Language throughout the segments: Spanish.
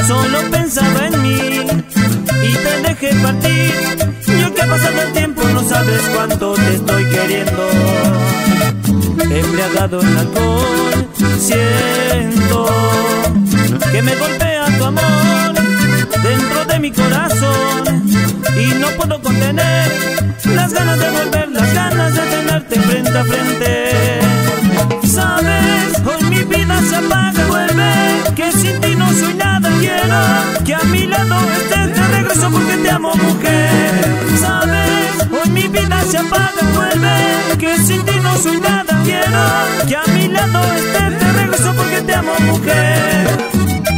Solo pensaba en mí y te dejé partir. Yo que ha pasado el tiempo no sabes cuánto te estoy queriendo. Embriagado en alcohol, siento que me golpea tu amor dentro de mi corazón y no puedo contener las ganas de volver, las ganas de tenerte frente a frente. Sabes, hoy mi vida se apaga, vuelve, que sin ti no soy nada. Quiero que a mi lado estés de regreso porque te amo, mujer. Sabes, hoy mi vida se apaga, vuelve, que sin ti no soy nada. Quiero que a mi lado estés de regreso porque te amo, mujer.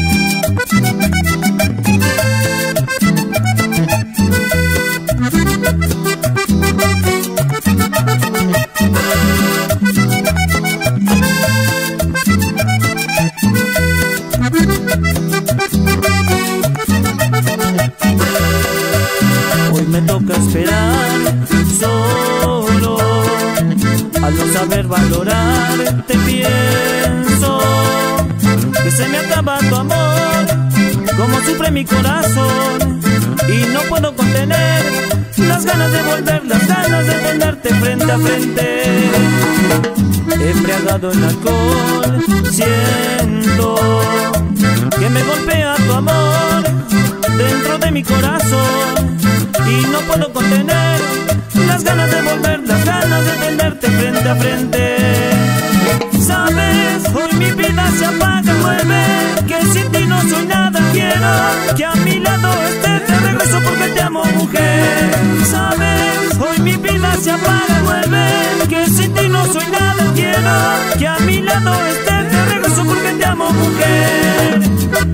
Hoy me toca esperar solo, al no saber valorar. Te pienso que se me acaba tu amor, como sufre mi corazón y no puedo contener las ganas de volver, las ganas de tenerte frente a frente. Embriagado en alcohol, siento que me golpea tu amor dentro de mi corazón y no puedo contener las ganas de volver, las ganas de tenerte frente a frente. Sabes, hoy mi vida se apaga, vuelve, que sin ti no soy nada. Quiero que a mi lado estés de regreso porque te amo, mujer. Sabes, hoy mi vida se apaga, vuelve, que sin ti no soy nada. Quiero que a mi lado estés de regreso porque te amo, mujer.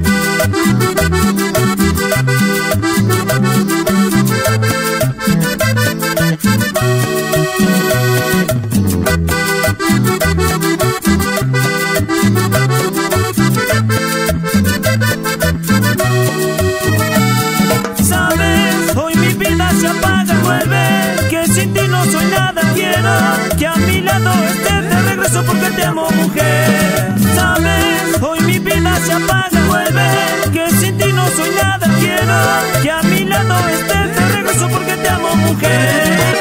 Sabes, hoy mi vida se apaga, vuelve, que sin ti no soy nada. Quiero que a mi lado estés de regreso porque te amo, mujer. Sabes, hoy mi vida se apaga, vuelve, que sin ti no soy nada. Quiero que a mi lado estés de regreso porque te amo, mujer.